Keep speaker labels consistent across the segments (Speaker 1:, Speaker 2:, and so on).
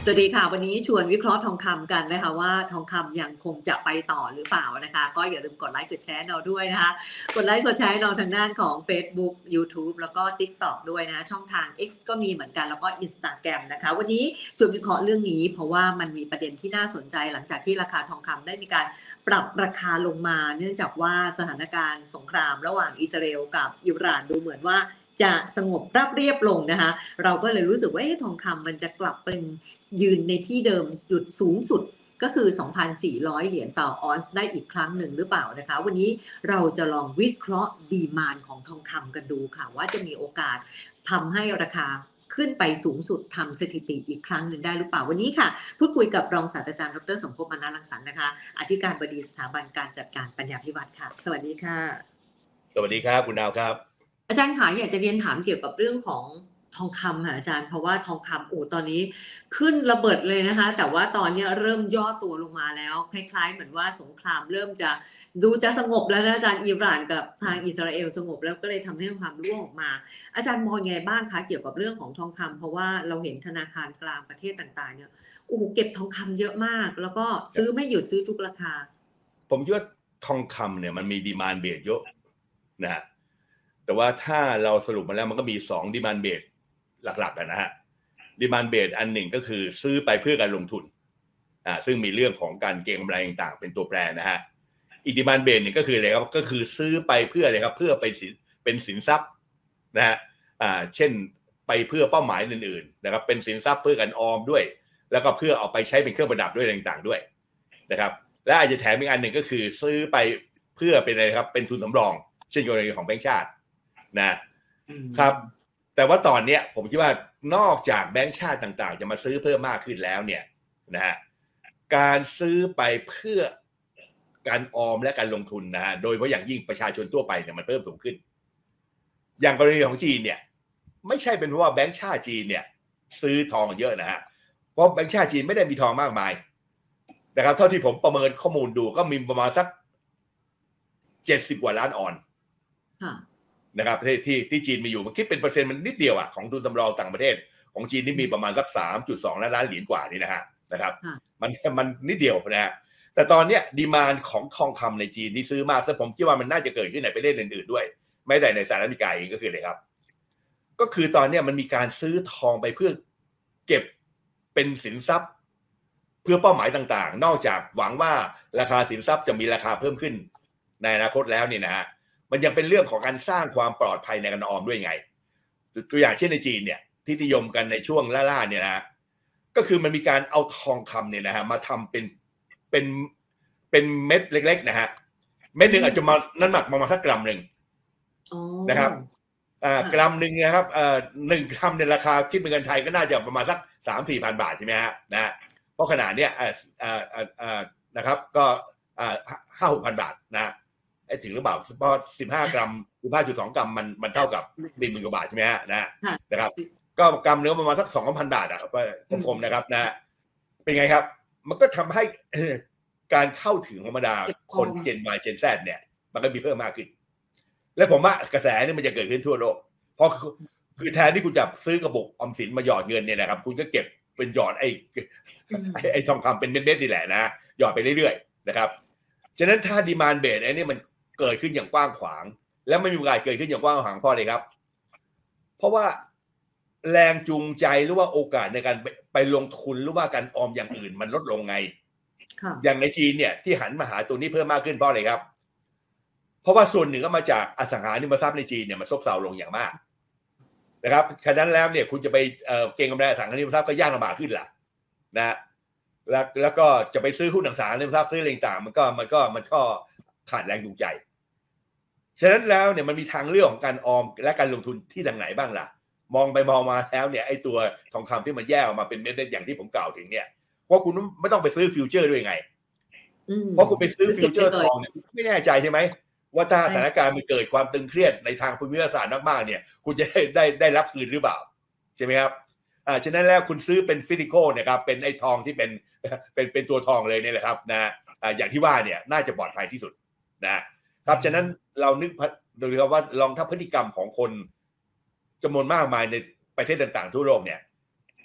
Speaker 1: สวัสดีค่ะวันนี้ชวนวิเคราะห์ทองคำกันนะคะว่าทองคำยังคงจะไปต่อหรือเปล่านะคะก็อย่าลืมกดไลค์กดแชร์เราด้วยนะคะกดไลค์กดแชร์เราทางด้านของ Facebook YouTube แล้วก็ TikTok ด้วยนะช่องทาง X ก็มีเหมือนกันแล้วก็ Instagram นะคะวันนี้ชวนวิเคราะห์เรื่องนี้เพราะว่ามันมีประเด็นที่น่าสนใจหลังจากที่ราคาทองคำได้มีการปรับราคาลงมาเนื่องจากว่าสถานการณ์สงครามระหว่างอิสราเอลกับอิหร่านดูเหมือนว่าจะสงบราบเรียบลงนะคะเราก็เลยรู้สึกว่าทองคำมันจะกลับเป็นยืนในที่เดิมจุดสูงสุดก็คือ 2,400 เหรียญต่อออนซ์ได้อีกครั้งหนึ่งหรือเปล่านะคะวันนี้เราจะลองวิเคราะห์ดีมานด์ของทองคำกันดูค่ะว่าจะมีโอกาสทำให้ราคาขึ้นไปสูงสุดทำสถิติอีกครั้งหนึ่งได้หรือเปล่าวันนี้ค่ะพูดคุยกับรองศาสตราจารย์ดรสมภพ มนัสรังสรรค์นะคะอธิการบดีสถาบันการจัดการปัญญาภิวัตรค่ะสวัสดีค่ะ
Speaker 2: สวัสดีครับคุณดาวครับ
Speaker 1: อาจารย์คะอยากจะเรียนถามเกี่ยวกับเรื่องของทองคำค่ะอาจารย์เพราะว่าทองคำตอนนี้ขึ้นระเบิดเลยนะคะแต่ว่าตอนนี้เริ่มย่อตัวลงมาแล้วคล้ายๆเหมือนว่าสงครามเริ่มจะดูจะสงบแล้วนะอาจารย์อิหร่านกับทางอิสราเอลสงบแล้วก็เลยทำให้ทองคำร่วงออกมาอาจารย์มองไงบ้างคะเกี่ยวกับเรื่องของทองคำเพราะว่าเราเห็นธนาคารกลางประเทศต่างๆเนี่ยเก็บทองคำเยอะมากแล้วก็ซื้อไม่หยุดซื้อทุกราคา
Speaker 2: ผมคิดว่าทองคำเนี่ยมันมีดีมานด์เบสเยอะนะฮะแต่ว่าถ้าเราสรุปมาแล้วมันก็มี2ดีมานด์เบสหลักๆนะฮะดีมานด์เบสอันหนึ่งก็คือซื้อไปเพื่อการลงทุนซึ่งมีเรื่องของการเก็งกำไรต่างๆเป็นตัวแปรนะฮะอีกดีมานด์เบสเนี่ยก็คืออะไรครับก็คือซื้อไปเพื่ออะไรครับเพื่อไปเป็นสินทรัพย์นะฮะเช่นไปเพื่อเป้าหมายอื่นๆนะครับเป็นสินทรัพย์เพื่อการออมด้วยแล้วก็เพื่อเอาไปใช้เป็นเครื่องประดับด้วยต่างๆด้วยนะครับและอาจจะแถมอีกอันหนึ่งก็คือซื้อไปเพื่อเป็นอะไรครับเป็นทุนสำรองเช่นกรณีของแบงก์ชาตินะครับแต่ว่าตอนนี้ผมคิดว่านอกจากแบงก์ชาติต่างๆจะมาซื้อเพิ่มมากขึ้นแล้วเนี่ยนะฮะการซื้อไปเพื่อการออมและการลงทุนนะฮะโดยเฉพาะอย่างยิ่งประชาชนทั่วไปเนี่ยมันเพิ่มสูงขึ้นอย่างกรณีของจีนเนี่ยไม่ใช่เป็นเพราะว่าแบงก์ชาติจีนเนี่ยซื้อทองเยอะนะฮะเพราะแบงก์ชาติจีนไม่ได้มีทองมากมายนะครับเท่าที่ผมประเมินข้อมูลดูก็มีประมาณสัก70 กว่าล้านออนนะครับที่จีนมีอยู่มันคิดเป็นเปอร์เซ็นต์มันนิดเดียวอ่ะของทุนสำรองต่างประเทศของจีนนี่มีประมาณสัก 3.2 ล้านเหรียญกว่านี่นะครับมันนิดเดียวนะฮะแต่ตอนเนี้ยดีมานด์ของทองคำในจีนที่ซื้อมากซึ่งผมคิดว่ามันน่าจะเกิดขึ้นในประเทศอื่นๆด้วยไม่แต่ในสหรัฐอเมริกาเองก็คืออะไรครับก็คือตอนนี้มันมีการซื้อทองไปเพื่อเก็บเป็นสินทรัพย์เพื่อเป้าหมายต่างๆนอกจากหวังว่าราคาสินทรัพย์จะมีราคาเพิ่มขึ้นในอนาคตแล้วเนี่ยนะฮะมันยังเป็นเรื่องของการสร้างความปลอดภัยในการออมด้วยไงตัวอย่างเช่นในจีนเนี่ยที่นิยมกันในช่วงล่าๆเนี่ยนะก็คือมันมีการเอาทองคำเนี่ยนะฮะมาทำเป็นเม็ดเล็กๆนะฮะเม็ดหนึ่งอาจจะมาน้ำหนักประมาณสักกรัมหนึ่งนะครับกรัมหนึ่งนะครับ1 กรัมในราคาคิดเป็นเงินไทยก็น่าจะประมาณสัก 3-4 พันบาทใช่ไหมฮะนะเพราะขนาดเนี้ยนะครับก็5-6 พันบาทนะถึงหรือเปล่าเพราะ15 กรัม15.2 กรัมมันเท่ากับ10,000 กว่าบาทใช่ไหมฮะนะครับก็กรัมเนื้อประมาณสัก 2,000 บาทอ่ะกลมๆนะครับนะเป็นไงครับมันก็ทำให้การเข้าถึงธรรมดาคนเจน Y เจน Z เนี่ยมันก็มีเพิ่มมากขึ้นและผมว่ากระแสนี่มันจะเกิดขึ้นทั่วโลกเพราะคือแทนที่คุณจะซื้อกระปุกออมสินมาหยอดเงินเนี่ยนะครับคุณก็เก็บเป็นหยอดไอ้ทองคำเป็นเม็ดๆนี่แหละนะหยอดไปเรื่อยๆนะครับฉะนั้นถ้าดีมานด์เบสไอ้นี่มันเกิดขึ้นอย่างกว้างขวางและไม่มีโอกาสเกิดขึ้นอย่างกว้างขวางเพราะอะไรครับเพราะว่าแรงจูงใจหรือว่าโอกาสในการไปลงทุนหรือว่าการออมอย่างอื่นมันลดลงไงอย่างในจีนเนี่ยที่หันมาหาตัวนี้เพิ่มมากขึ้นเพราะอะไรครับเพราะว่าส่วนหนึ่งก็มาจากอสังหาริมทรัพย์ในจีนเนี่ยมันซบเซาลงอย่างมากนะครับฉะนั้นแล้วเนี่ยคุณจะไปเก็งกำไรอสังหาริมทรัพย์ก็ยากลำบากขึ้นล่ะนะแล้วก็จะไปซื้อหุ้นอสังหาริมทรัพย์ซื้ออะไรต่างมันก็ขาดแรงจูงใจฉะนั้นแล้วเนี่ยมันมีทางเลือกของการออมและการลงทุนที่ทางไหนบ้างล่ะมองไปมองมาแล้วเนี่ยไอ้ตัวทองคำที่มันแยกออกมาเป็นเม็ดๆอย่างที่ผมกล่าวถึงเนี่ยเพราะคุณไม่ต้องไปซื้อฟิวเจอร์ด้วยไงเพราะคุณไปซื้อฟิวเจอร์ทองเนี่ยไม่แน่ใจใช่ไหมว่าถ้าสถานการณ์มันเกิดความตึงเครียดในทางภูมิศาสตร์มากๆเนี่ยคุณจะได้รับคืนหรือเปล่าใช่ไหมครับฉะนั้นแล้วคุณซื้อเป็นฟิสิกอลนะครับเป็นไอ้ทองที่เป็นตัวทองเลยเนี่ยแหละครับนะอย่างที่ว่าเนี่ยน่าจะปลอดภัยที่สุดนะครับฉะนั้นเรานึกดูครับว่าลองถ้าพฤติกรรมของคนจำนวนมากมายในประเทศต่างๆทั่วโลกเนี่ย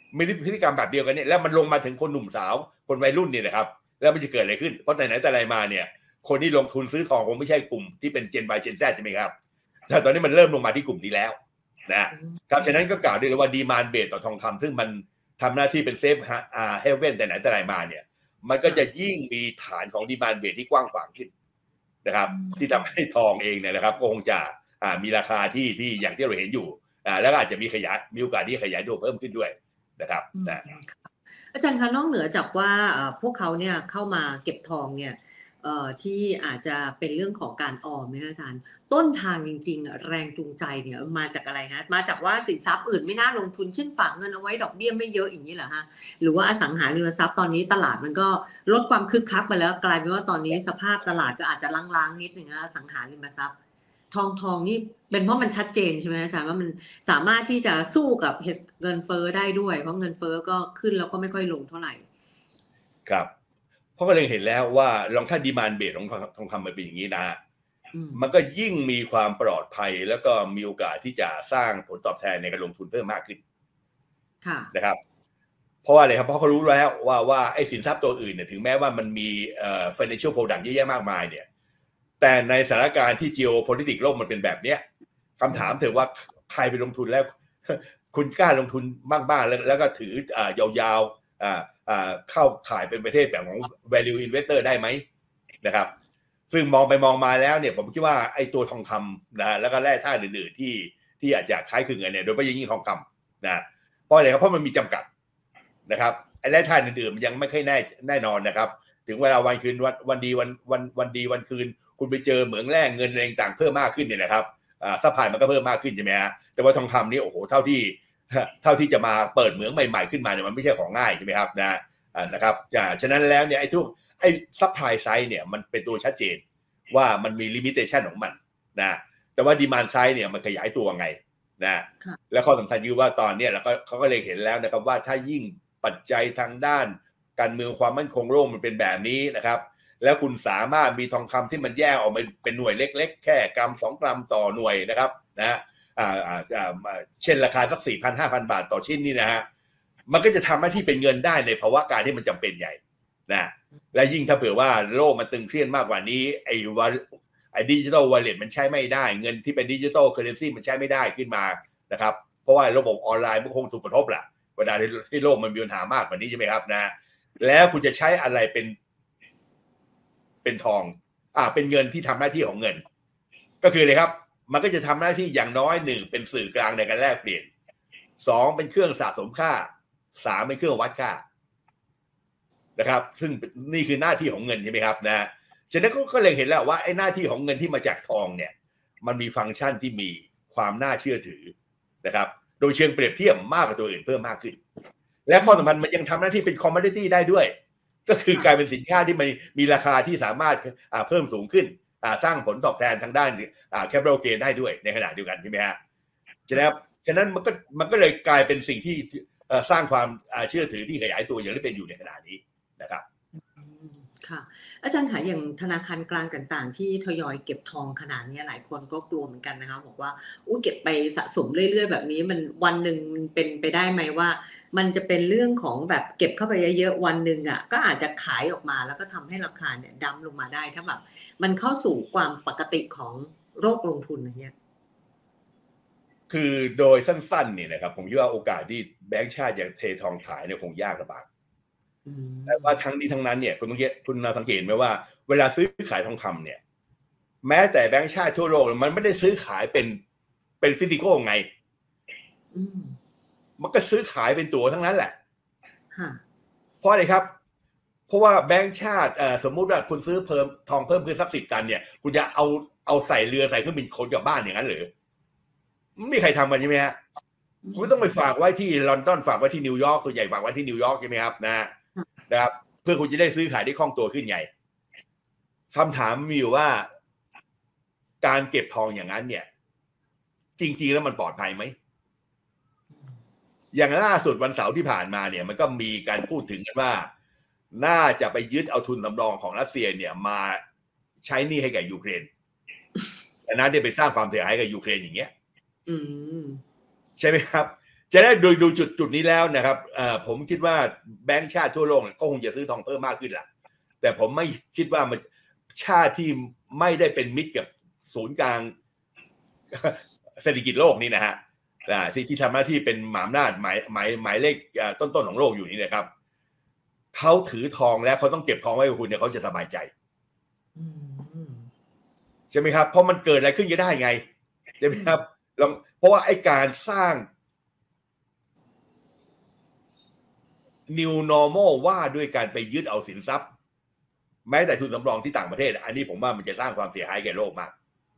Speaker 2: มีพฤติกรรมแบบเดียวกันเนี่ยแล้วมันลงมาถึงคนหนุ่มสาวคนวัยรุ่นเนี่ยนะครับแล้วมันจะเกิดอะไรขึ้นเพราะไหนแต่ไรมาเนี่ยคนที่ลงทุนซื้อทองคงไม่ใช่กลุ่มที่เป็น Gen Y Gen Z ใช่ไหมครับแต่ตอนนี้มันเริ่มลงมาที่กลุ่มนี้แล้วนะครับฉะนั้นก็กล่าวได้เลยว่าดีมานด์เบสต่อทองคำซึ่งมันทำหน้าที่เป็นเซฟเฮเว่นแต่ไหนแต่ไรมาเนี่ยมันก็จะยิ่งมีฐานของดีมานด์เบสที่กว้างขวางขึ้นนะครับที่ทำให้ทองเองเนี่ยนะครับคงจะมีราคาที่อย่างที่เราเห็นอยู่แล้วก็อาจจะมีโอกาสที่ขยายตัวเพิ่มขึ้นด้วยนะครับ
Speaker 1: อาจารย์คะนอกเหนือจากว่าพวกเขาเนี่ยเข้ามาเก็บทองเนี่ยที่อาจจะเป็นเรื่องของการออมนะอาจารย์ต้นทางจริงๆแรงจูงใจเนี่ยมาจากอะไรฮะมาจากว่าสินทรัพย์อื่นไม่น่าลงทุนเช่นฝากเงินเอาไว้ดอกเบี้ยไม่เยอะอย่างนี้เหรอฮะหรือว่าอสังหาริมทรัพย์ตอนนี้ตลาดมันก็ลดความคึกคักไปแล้วกลายเป็นว่าตอนนี้สภาพตลาดก็อาจจะล้างๆนิดนึงนะอสังหาริมทรัพย์ทองนี่เป็นเพราะมันชัดเจนใช่ไหมอาจารย์ว่ามันสามารถที่จะสู้กับเงินเฟ้อได้ด้วยเพราะเงินเฟ้อก็ขึ้นแล้วก็ไม่ค่อยลงเท่าไหร่
Speaker 2: ครับเพราะก็เลยเห็นแล้วว่าลองถ้าดีมานด์เบสของทองคำมันเป็นอย่างนี้นะมันก็ยิ่งมีความปลอดภัยแล้วก็มีโอกาสที่จะสร้างผลตอบแทนในการลงทุนเพิ่มมากขึ้นนะครับเพราะว่าอะไรครับเพราะเขารู้แล้วว่าไอ้สินทรัพย์ตัวอื่นเนี่ยถึงแม้ว่ามันมีfinancial product เยอะแยะมากมายเนี่ยแต่ในสถานการณ์ที่ geopolitics โลกมันเป็นแบบเนี้ยคำถามเถอะว่าใครไปลงทุนแล้วคุณกล้าลงทุนบ้างๆแล้วก็ถือยาวๆเข้าข่ายเป็นประเทศแบบของ value investor ได้ไหมนะครับซึ่งมองไปมองมาแล้วเนี่ยผมคิดว่าไอ้ตัวทองคำนะแล้วก็แร่ธาตุอื่นๆที่อาจจะคล้ายคลึงกันเนี่ยโดยเฉพาะยิ่งทองคำนะเพราะอะไรครับเพราะมันมีจำกัดนะครับไอ้แร่ธาตุอื่นๆมันยังไม่ค่อยแน่นอนนะครับถึงเวลาวันคืนวันดีวันคืนคุณไปเจอเหมืองแร่เงินอะไรต่างเพิ่มมากขึ้นเนี่ยนะครับซัพพลายมันก็เพิ่มมากขึ้นใช่ไหมฮะแต่ว่าทองคำนี่โอ้โหเท่าที่จะมาเปิดเหมืองใหม่ๆขึ้นมาเนี่ยมันไม่ใช่ของง่ายใช่ไหมครับนะครับฉะนั้นแล้วเนี่ยไอ้ซัพพลายไซด์เนี่ยมันเป็นตัวชัดเจนว่ามันมีลิมิเตชันของมันนะแต่ว่าดีมานด์ไซด์เนี่ยมันขยายตัวไงนะแล้วข้อสำคัญคือว่าตอนนี้เขาก็เลยเห็นแล้วนะครับว่าถ้ายิ่งปัจจัยทางด้านการเมืองความมั่นคงโลกมันเป็นแบบนี้นะครับแล้วคุณสามารถมีทองคำที่มันแยกออกมาเป็นหน่วยเล็กๆแค่กรัม2 กรัมต่อหน่วยนะครับนะเช่นราคาสัก 4,000-5,000 บาทต่อชิ้นนี่นะฮะมันก็จะทำหน้าที่เป็นเงินได้ในภาวะการที่มันจำเป็นใหญ่นะและยิ่งถ้าเผื่อว่าโลกมันตึงเครียดมากกว่านี้ไอ้ดิจิทัลวอลเล็ตมันใช้ไม่ได้เงินที่เป็นดิจิทัลเคอร์เรนซีมันใช้ไม่ได้ขึ้นมานะครับเพราะว่าระบบออนไลน์มันคงถูกกระทบแหละเวลาที่โลกมันมีปัญหามากกว่านี้ใช่ไหมครับนะแล้วคุณจะใช้อะไรเป็นทองเป็นเงินที่ทำหน้าที่ของเงินก็คือเลยครับมันก็จะทำหน้าที่อย่างน้อย1เป็นสื่อกลางในการแลกเปลี่ยน2เป็นเครื่องสะสมค่า3เป็นเครื่องวัดค่านะครับซึ่งนี่คือหน้าที่ของเงินใช่ไหมครับนะฉะนั้นก็เลยเห็นแล้วว่าไอ้หน้าที่ของเงินที่มาจากทองเนี่ยมันมีฟังก์ชันที่มีความน่าเชื่อถือนะครับโดยเชิงเปรียบเทียบมากกว่าตัวอื่นเพิ่มมากขึ้นและข้อสำคัญมันยังทำหน้าที่เป็นคอมมอดิตี้ได้ด้วยก็คือกลายเป็นสินค้าที่มีราคาที่สามารถเพิ่มสูงขึ้นสร้างผลตอบแทนทางด้านcapital gain ได้ด้วยในขณะเดียวกันใช่ไหมฮะฉะนั้นมันก็เลยกลายเป็นสิ่งที่สร้างความเชื่อถือที่ขยายตัวอย่างที่เป็นอยู่ในขณะนี้นะครับ
Speaker 1: ค่ะอาจารย์คะอย่างธนาคารกลางต่างๆที่ทยอยเก็บทองขนาดนี้หลายคนก็กลัวเหมือนกันนะคะบอกว่าเก็บไปสะสมเรื่อยๆแบบนี้มันวันหนึ่งเป็นไปได้ไหมว่ามันจะเป็นเรื่องของแบบเก็บเข้าไปเยอะๆวันหนึ่งอ่ะก็อาจจะขายออกมาแล้วก็ทำให้ราคาเนี่ยดั้มลงมาได้ถ้าแบบมันเข้าสู่ความปกติของโรคลงทุนอะไรเงี้ย
Speaker 2: คือโดยสั้นๆเนี่ยนะครับผมคิดว่าโอกาสที่แบงก์ชาติอย่างเททองขายเนี่ยคงยากลำบากแต่ว่าทั้งนี้ทั้งนั้นเนี่ยคุณสังเกตไหมว่าเวลาซื้อขายทองคำเนี่ยแม้แต่แบงก์ชาติทั่วโลกมันไม่ได้ซื้อขายเป็นฟิสิกอลไงมันก็ซื้อขายเป็นตั๋วทั้งนั้นแหละเพราะอะไรครับเพราะว่าแบงก์ชาติสมมุติว่าคุณซื้อทองเพิ่มขึ้นสัก10 ตันเนี่ยคุณจะเอาใส่เรือใส่เครื่องบินขนกลับบ้านอย่างนั้นหรือไม่มีใครทำกันใช่ไหมฮะคุณต้องไปฝากไว้ที่ลอนดอนฝากไว้ที่นิวยอร์กส่วนใหญ่ฝากไว้ที่นิวยอร์กใช่ไหมครับนะครับเพื่อคุณจะได้ซื้อขายได้คล่องตัวขึ้นไงคำถามมีอยู่ว่าการเก็บทองอย่างนั้นเนี่ยจริงๆแล้วมันปลอดภัยไหมอย่างล่าสุดวันเสาร์ที่ผ่านมาเนี่ยมันก็มีการพูดถึงกันว่าน่าจะไปยึดเอาทุนสำรองของรัสเซียเนี่ยมาใช้หนี้ให้แก่ยูเครนแต่น่าจะไปสร้างความเสียหายกับยูเครนอย่างเงี้ยใช่ไหมครับจะได้ดูจุดนี้แล้วนะครับผมคิดว่าแบงก์ชาติทั่วโลกก็คงจะซื้อทองเพิ่มมากขึ้นละแต่ผมไม่คิดว่ามันชาติที่ไม่ได้เป็นมิตรกับศูนย์กลางเศรษฐกิจโลกนี่นะฮะที่ทำหน้าที่เป็นหมหาอำนาจหมายเลขต้นๆของโลกอยู่นี่นะครับเขาถือทองแล้วเขาต้องเก็บทองไว้กับคุณเนี่ยเขาจะสบายใจใช่ไหมครับเพราะมันเกิดอะไรขึ้นจะได้ไงใช่ไหมครับเพราะว่าไอ้การสร้าง New Normal ว่าด้วยการไปยึดเอาสินทรัพย์แม้แต่ทุนสำรองที่ต่างประเทศอันนี้ผมว่ามันจะสร้างความเสียหายแก่โลกมาก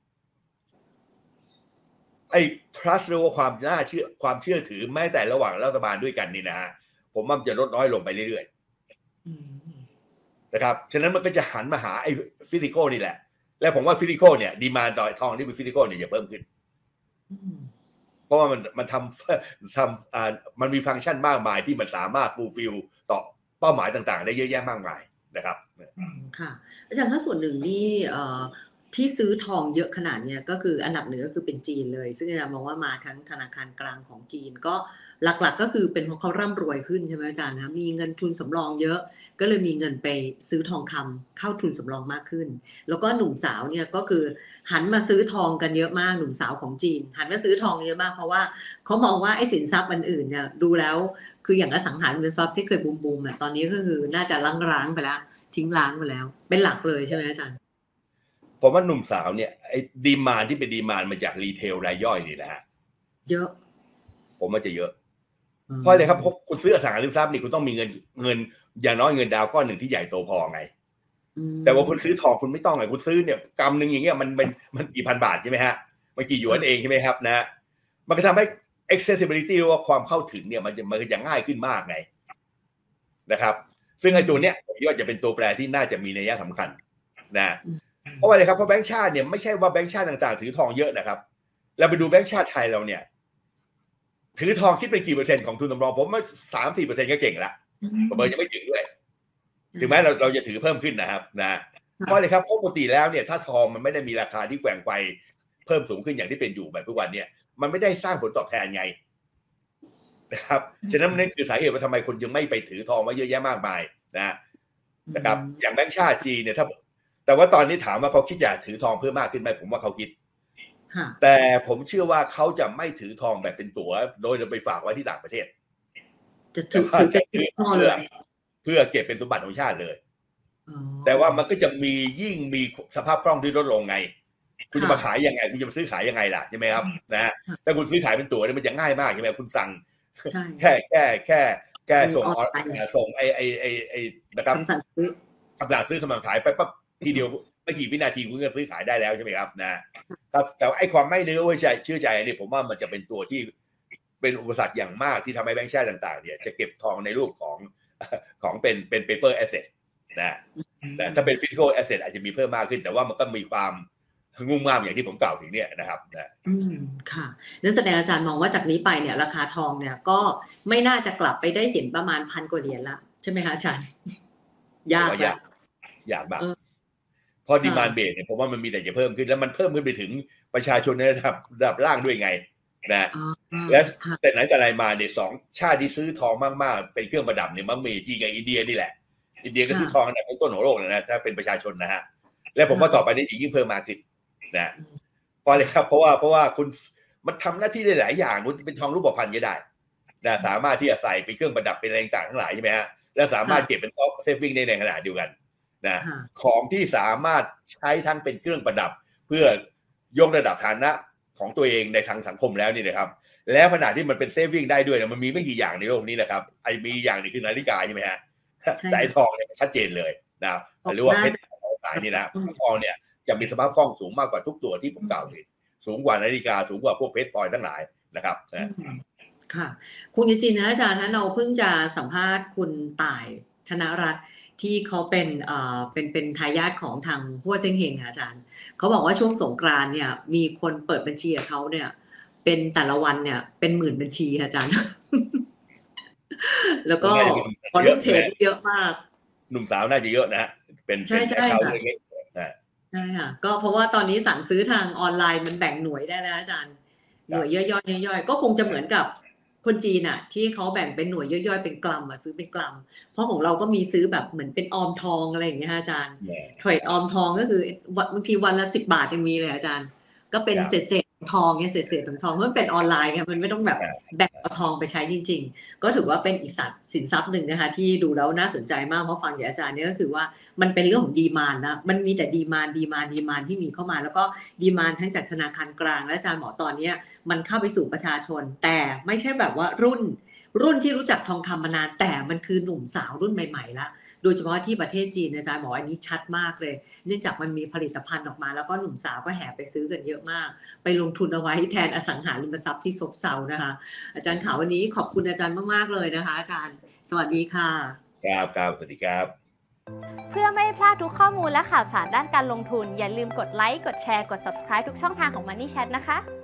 Speaker 2: ไอ้ trust หรือว่าความน่าเชื่อความเชื่อถือแม้แต่ระหว่างรัฐบาลด้วยกันนี่นะฮะผมว่ามันจะลดน้อยลงไปเรื่อยๆนะครับฉะนั้นมันก็จะหันมาหาไอ้ฟิสิกอลนี่แหละและผมว่าฟิสิกอลเนี่ยดีมานด์ต่อทองที่เป็นฟิสิกอลเนี่ยจะเพิ่มขึ้นเพราะว่ามันทำมันมีฟังก์ชันมากมายที่มันสามารถฟูลฟิลต่อเป้าหมายต่างๆได้เยอะแยะมากมายนะครับ
Speaker 1: ค่ะอาจารย์ถ้าส่วนหนึ่งนี่ที่ซื้อทองเยอะขนาดนี้ก็คืออันดับหนึ่งก็คือเป็นจีนเลยซึ่งอาจารย์มองว่ามาทั้งธนาคารกลางของจีนก็หลักๆก็คือเป็นเพราะเขาร่ำรวยขึ้นใช่ไหมอาจารย์นะมีเงินทุนสำรองเยอะก็เลยมีเงินไปซื้อทองคำเข้าทุนสำรองมากขึ้นแล้วก็หนุ่มสาวเนี่ยก็คือหันมาซื้อทองกันเยอะมากหนุ่มสาวของจีนหันมาซื้อทองเยอะมากเพราะว่าเขามองว่าไอ้สินทรัพย์อื่นเนี่ยดูแล้วคืออย่างอสังหาริมทรัพย์ที่เคยบูมตอนนี้ก็คือน่าจะร้างไปแล้วทิ้งร้างไปแล้วเป็นหลักเลยใช่ไหมอาจารย์
Speaker 2: ผมว่าหนุ่มสาวเนี่ยไอ้ดีมานด์ที่เป็นดีมานด์มาจากรีเทลรายย่อยนี่แหละฮะ
Speaker 1: เยอะ
Speaker 2: ผมว่าจะเยอะเพราะอะไรครับคุณซื้ออสังหาริมทรัพย์นี่คุณต้องมีเงินอย่างน้อยเงินดาวก้อนหนึ่งที่ใหญ่โตพอไงแต่ว่าคุณซื้อทองคุณไม่ต้องไงคุณซื้อเนี่ยกำหนึ่งอย่างเงี้ยมันกี่พันบาทใช่ไหมฮะมันกี่หยวนเองใช่ไหมครับนะมันก็ทำให้ accessibility หรือว่าความเข้าถึงเนี่ยมันจะง่ายขึ้นมากไงนะครับซึ่งไอ้ตัวเนี้ยผมคิดว่าจะเป็นตัวแปรที่น่าจะมีนัยสำคัญนะเพราะว่าอะไรครับเพราะแบงก์ชาติเนี่ยไม่ใช่ว่าแบงก์ชาติต่างๆถือทองเยอะนะครับแล้วไปดูแบงก์ชาติไทยเราเนี่ยถือทองคิดเป็นกี่เปอร์เซ็นต์ของทุนสำรองผมว่า 3-4% ก็เก่งละประเมินยังไม่ถึงด้วยถึงแม้เราจะถือเพิ่มขึ้นนะครับนะเพราะอะไรครับปกติแล้วเนี่ยถ้าทองมันไม่ได้มีราคาที่แกว่งไปเพิ่มสูงขึ้นอย่างที่เป็นอยู่แบบทุกวันเนี่ยมันไม่ได้สร้างผลตอบแทนไงนะครับฉะนั้นนั่นคือสาเหตุว่าทำไมคนยังไม่ไปถือทองมาเยอะแยะมากมายนะครับอย่างแบงก์ชาติจีนเนี่ยแต่ว่าตอนนี้ถามว่าเขาคิดจะถือทองเพิ่มมากขึ้นไหมผมว่าเขาคิดแต่ผมเชื่อว่าเขาจะไม่ถือทองแบบเป็นตั๋วโดยจะไปฝากไว้ที่ต่างประเทศ
Speaker 1: จะถือเป็นทองเลย
Speaker 2: เพื่อเก็บเป็นสมบัติของชาติเลยแต่ว่ามันก็จะยิ่งมีสภาพคล่องที่ลดลงไงคุณจะมาขายยังไงคุณจะมาซื้อขายยังไงล่ะใช่ไหมครับนะถ้าคุณซื้อขายเป็นตั๋วเนี่ยมันจะง่ายมากใช่ไหมคุณสั่งแค่ส่งไอนะครับคำสั่งซื้อคำสั่งขายไปปั๊บทีเดียวไม่กี่วินาทีคุณก็ซื้อขายได้แล้วใช่ไหมครับนะครับแต่ไอ้ความไม่เชื่อใจนี่ผมว่ามันจะเป็นตัวที่เป็นอุปสรรคอย่างมากที่ทำให้แบงก์ชาติต่างๆเนี่ยจะเก็บทองในรูปของเป็น paper asset นะแต่ถ้าเป็น physical asset อาจจะมีเพิ่มมากขึ้นแต่ว่ามันก็มีความงุ่มง่ามอย่างที่ผมกล่าวถึงเนี่ยนะครับ
Speaker 1: ค่ะนั่นแสดงอาจารย์มองว่าจากนี้ไปเนี่ยราคาทองเนี่ยก็ไม่น่าจะกลับไปได้เห็นประมาณ1,000 กว่าเหรียญละใช่ไหมคะอาจารย์ยากแบบเพราะดีมานด์เบสเนี่ยผมว่ามันมีแต่จะเพิ่มขึ้นแล้วมันเพิ่มขึ้นไปถึงประชาชนในระดับล่างด้วยไงนะและแต่ไหนแต่ไรมาเนี่ย2ชาติที่ซื้อทองมากๆเป็นเครื่องประดับเนี่ยมันมีจีนกับอินเดียนี่แหละอินเดียก็ซื้อทองอันดับต้นของโลกนะถ้าเป็นประชาชนนะฮะและผมว่าต่อไปนี้ยิ่งเพิ่มมากขึ้นนะเพราะอะไรครับเพราะว่าคุณมันทำหน้าที่ได้หลายอย่างคุณเป็นทองรูปพรรณก็ได้นะสามารถที่จะใส่เป็นเครื่องประดับเป็นอะไรต่างๆทั้งหลายใช่ไหมฮะและสามารถเก็บเป็นซอฟต์เซฟวิ่งในขณะเดียวกันนะของที่สามารถใช้ทั้งเป็นเครื่องประดับเพื่อยกระดับฐานะของตัวเองในทางสังคมแล้วนี่นะครับแล้วขณะที่มันเป็นเซฟวิ่งได้ด้วยนะมันมีไม่กี่อย่างในโลกนี้นะครับไอ้มีอย่างนึงคือนาฬิกาใช่ไหมฮะแต่ไอ้ทองเนี่ยชัดเจนเลยนะหรือว่าเพชรสายนี่นะทองเนี่ยจะมีสภาพคล่องสูงมากกว่าทุกตัวที่ผมกล่าวถึงสูงกว่านาฬิกาสูงกว่าพวกเพชรพลอยทั้งหลายนะครับค่ะคุณจริงๆนะอาจารย์เราเพิ่งจะสัมภาษณ์คุณต่ายธนรัตน์ที่เขาเป็นทายาทของทางฮั่วเซ็งเฮงอาจารย์เขาบอกว่าช่วงสงกรานต์เนี่ยมีคนเปิดบัญชีกับเขาเนี่ยเป็นแต่ละวันเนี่ยเป็นหมื่นบัญชีอาจารย์แล้วก็คอนเทนต์เยอะมาก
Speaker 2: หนุ่มสาวน่าจะเยอะนะเป็น
Speaker 1: ใช่ค่ะใช่ค่ะก็เพราะว่าตอนนี้สั่งซื้อทางออนไลน์มันแบ่งหน่วยได้แล้วอาจารย์หน่วยย่อยๆก็คงจะเหมือนกับคนจีนอ่ะที่เขาแบ่งเป็นหน่วยย่อยๆเป็นกรัมอ่ะซื้อเป็นกรัมเพราะของเราก็มีซื้อแบบเหมือนเป็นออมทองอะไรอย่างเงี้ยอาจารย์เทรดออมทองก็คือบางทีวันละ10 บาทยังมีเลยอาจารย์ก็เป็นเศษทองเนี่ยเศษทองเพราะมันเป็นออนไลน์ไงมันไม่ต้องแบบแบ่งเอาทองไปใช้จริงๆก็ถือว่าเป็นอีกสินทรัพย์หนึ่งนะคะที่ดูแล้วน่าสนใจมากเพราะฟังจากอาจารย์เนี่ยก็คือว่ามันเป็นเรื่องของดีมานด์นะมันมีแต่ดีมานด์ที่มีเข้ามาแล้วก็ดีมานด์ทั้งจากธนาคารกลางและอาจารย์หมอตอนเนี้ยมันเข้าไปสู่ประชาชนแต่ไม่ใช่แบบว่ารุ่นที่รู้จักทองคำมานานแต่มันคือหนุ่มสาวรุ่นใหม่ๆแล้วโดยเฉพาะที่ประเทศจีนอาจารย์บอกอันนี้ชัดมากเลยเนื่องจากมันมีผลิตภัณฑ์ออกมาแล้วก็หนุ่มสาวก็แห่ไปซื้อกันเยอะมากไปลงทุนเอาไว้แทนอสังหาริมทรัพย์ที่ซบเซานะคะอาจารย์ข่าววันนี้ขอบคุณอาจารย์มากๆเลยนะคะอาจารย์สวัสดีค่ะ
Speaker 2: ครับสวัสดีครับ
Speaker 3: เพื่อไม่พลาดทุกข้อมูลและข่าวสารด้านการลงทุนอย่าลืมกดไลค์กดแชร์กด Subscribe ทุกช่องทางของ Money Chat นะคะ